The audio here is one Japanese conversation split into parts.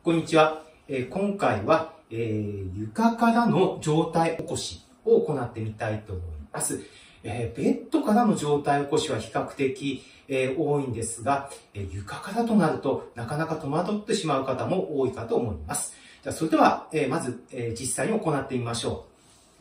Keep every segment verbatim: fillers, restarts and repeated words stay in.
こんにちは。えー、今回は、えー、床からの上体起こしを行ってみたいと思います。えー、ベッドからの上体起こしは比較的、えー、多いんですが、えー、床からとなるとなかなか戸惑ってしまう方も多いかと思います。じゃあそれでは、えー、まず、えー、実際に行ってみましょう。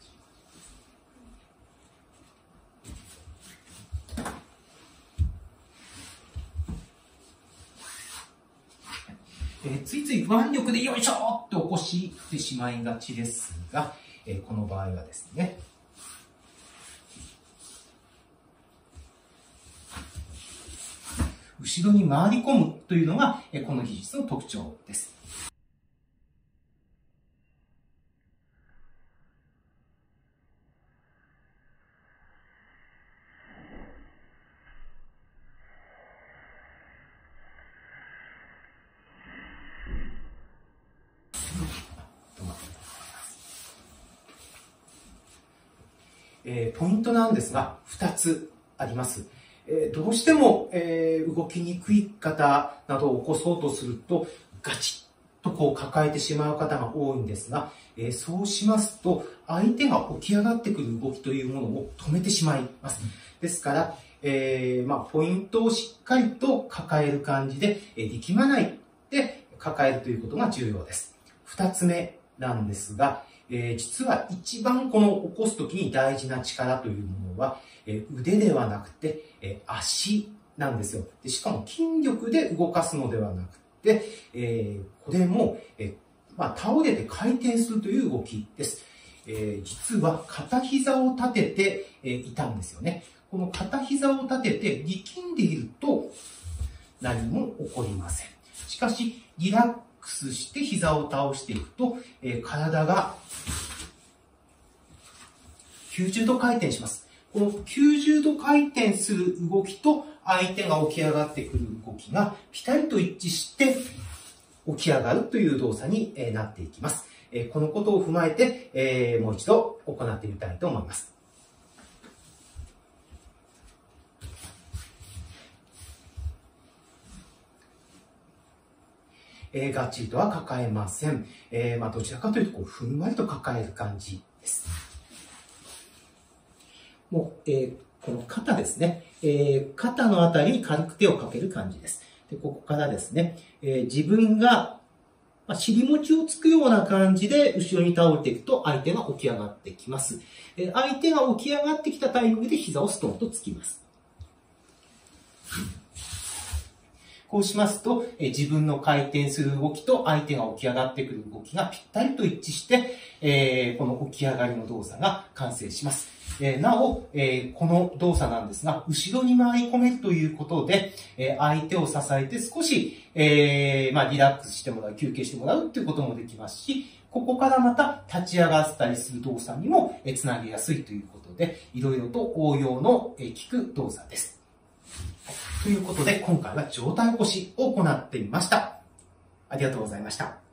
えー、ついつい不安力でよいしょって起こしてしまいがちですが、えー、この場合はですね、後ろに回り込むというのが、えー、この技術の特徴です。えー、ポイントなんですが、ふたつあります。えー、どうしても、えー、動きにくい方などを起こそうとすると、ガチッとこう抱えてしまう方が多いんですが、えー、そうしますと、相手が起き上がってくる動きというものを止めてしまいます。ですから、えーまあ、ポイントをしっかりと抱える感じで、えー、力まないで抱えるということが重要です。ふたつめなんですが、えー、実は一番この起こすときに大事な力というものは、えー、腕ではなくて、えー、足なんですよ。でしかも筋力で動かすのではなくて、えー、これも、えーまあ、倒れて回転するという動きです。えー、実は片膝を立てて、えー、いたんですよね。この片膝を立てて力んでいると何も起こりません。しかし、リラックスして膝を倒していくと、えー、体がきゅうじゅうど回転します。このきゅうじゅうど回転する動きと相手が起き上がってくる動きがピタリと一致して起き上がるという動作になっていきます。このことを踏まえてもう一度行ってみたいと思います。えー、がっちりとは抱えません。えーまあ、どちらかというとこうふんわりと抱える感じです。もう、えー、この肩ですね、えー、肩のあたりに軽く手をかける感じです。でここからですね、えー、自分が、まあ、尻餅をつくような感じで後ろに倒れていくと相手が起き上がってきます。えー、相手が起き上がってきたタイミングで膝をストンとつきます。こうしますと、え自分の回転する動きと相手が起き上がってくる動きがぴったりと一致して、えー、この起き上がりの動作が完成します。えー、なお、えー、この動作なんですが、後ろに回り込めるということで、えー、相手を支えて少し、えーまあ、リラックスしてもらう、休憩してもらうということもできますし、ここからまた立ち上がったりする動作にもつなげやすいということで、いろいろと応用の効く動作です。ということで、今回は上体起こしを行ってみました。ありがとうございました。